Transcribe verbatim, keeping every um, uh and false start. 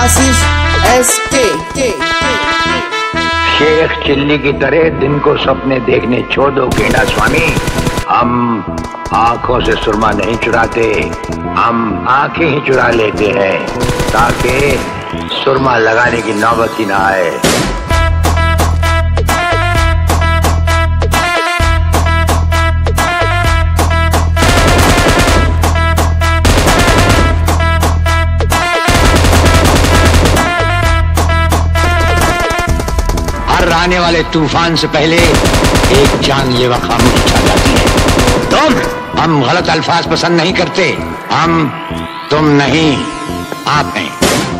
आशीष S के। Sheikh chilli की तरह दिन को सपने देखने छोड़ दो गेंडा स्वामी। हम आंखों से सुरमा नहीं चुराते, हम आंखें ही चुरा लेते हैं ताकि सुरमा लगाने की नौबत ही ना आए। हर आने वाले तूफान से पहले एक जानलेवा खामोशी छा जाती है। तुम हम गलत अल्फाज पसंद नहीं करते, हम तुम नहीं आप हैं।